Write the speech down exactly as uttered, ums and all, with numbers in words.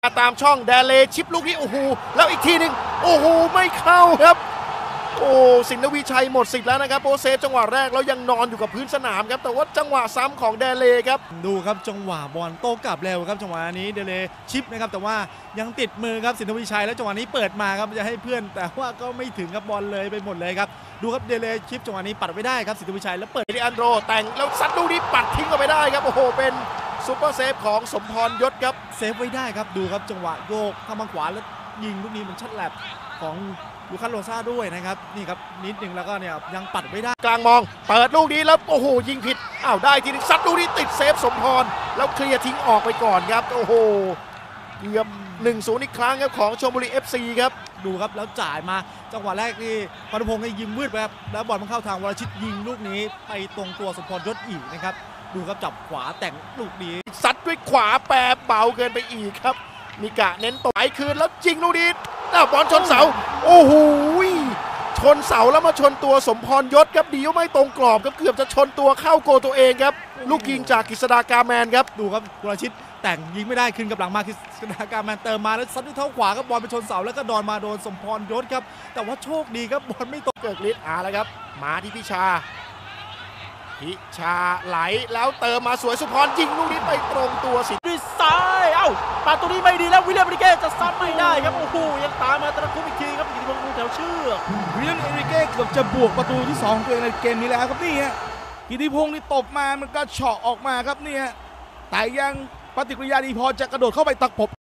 ตามช่องแดเลชิปลูกนี้โอ้โหแล้วอีกทีหนึ่งโอ้โหไม่เข้าครับโอ้สินทวีชัยหมดสิทธิ์แล้วนะครับโปเซฟจังหวะแรกแล้วยังนอนอยู่กับพื้นสนามครับแต่ว่าจังหวะซ้ำของแดเลครับดูครับจังหวะบอลโต้กลับเร็วครับจังหวะนี้เดเลชิปนะครับแต่ว่ายังติดมือครับสินทวีชัยแล้วจังหวะนี้เปิดมาครับจะให้เพื่อนแต่ว่าก็ไม่ถึงกับบอลเลยไปหมดเลยครับดูครับเดเลชิปจังหวะนี้ปัดไม่ได้ครับสินทวีชัยแล้วเปิดเอลิอันโดรแต่งแล้วซัดลูกนี้ปัดทิ้งออกไปได้ครับโอ้โหเป็นซุปเปอร์เซฟของสมพรยศครับเซฟไว้ได้ครับดูครับจังหวะโยกเข้ามาขวาแล้วยิงลูกนี้มันชัดแหลบของลูคัสโรซ่าด้วยนะครับนี่ครับนิดนึงแล้วก็เนี่ยยังปัดไม่ได้กลางมองเปิดลูกนี้แล้วโอ้โหยิงผิดอ้าวได้ทีนึงซัดลูกนี้ติดเซฟสมพรแล้วเคลียร์ทิ้งออกไปก่อนครับโอ้โหเกือบ หนึ่งศูนย์ อีกครั้งครับของชลบุรี เอฟ ซี ครับดูครับแล้วจ่ายมาจังหวะแรกนี่พานุพงศ์ให้ยิงมืดไปครับแล้วบอลมันเข้าทางวรชิตยิงลูกนี้ไปตรงตัวสมพรยศอีกนะครับดูครับจับขวาแต่งลูกนี้ซัดด้วยขวาแปรเบาเกินไปอีกครับมีกะเน้นต่อยคืนแล้วยิงลูกนี้แล้วบอลชนเสาโอ้โหชนเสาแล้วมาชนตัวสมพรยศครับดีว่าไม่ตรงกรอบครับเกือบจะชนตัวเข้าโกตัวเองครับลูกยิงจากกฤษดากาแมนครับดูครับวรชิตแต่งยิงไม่ได้ขึ้นกับหลังมากฤษดากาแมนเติมมาแล้วซัดด้วยเท้าขวาครับบอลไปชนเสาแล้วก็ดอนมาโดนสมพรยศครับแต่ว่าโชคดีครับบอลไม่ตกเกิดฤทธิ์อาแล้วครับมาที่พิชาพิชาไหลแล้วเติมมาสวยสุพรยิงลูกนี้ไปตรงตัวสิด้วยซ้ายเอ้าปาตัวนี้ไม่ดีแล้ววิลเลียมเอริเก้จะซ้ำไม่ได้ครับโอ้โหยังตามมาตะคุบอีกทีครับกิติพงศ์แถวเชือกวิลเลียมเอริเก้เกือบจะบวกประตูที่สองของตัวเองในเกมนี้แล้วครับนี่ฮะกิติพงศ์นี่ตบมามันก็เฉาะออกมาครับนี่ฮะแต่ยังปฏิกิริยาดีพอจะกระโดดเข้าไปตะปบ